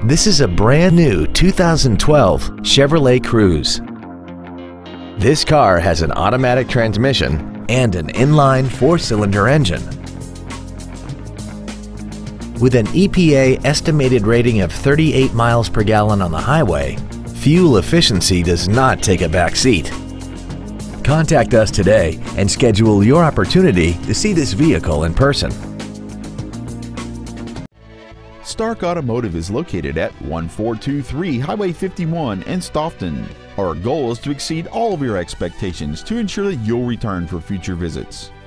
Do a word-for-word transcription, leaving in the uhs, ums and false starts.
This is a brand new two thousand twelve Chevrolet Cruze. This car has an automatic transmission and an inline four-cylinder engine. With an E P A estimated rating of thirty-eight miles per gallon on the highway, fuel efficiency does not take a back seat. Contact us today and schedule your opportunity to see this vehicle in person. Stark Automotive is located at one four two three Highway fifty-one in Stoughton. Our goal is to exceed all of your expectations to ensure that you'll return for future visits.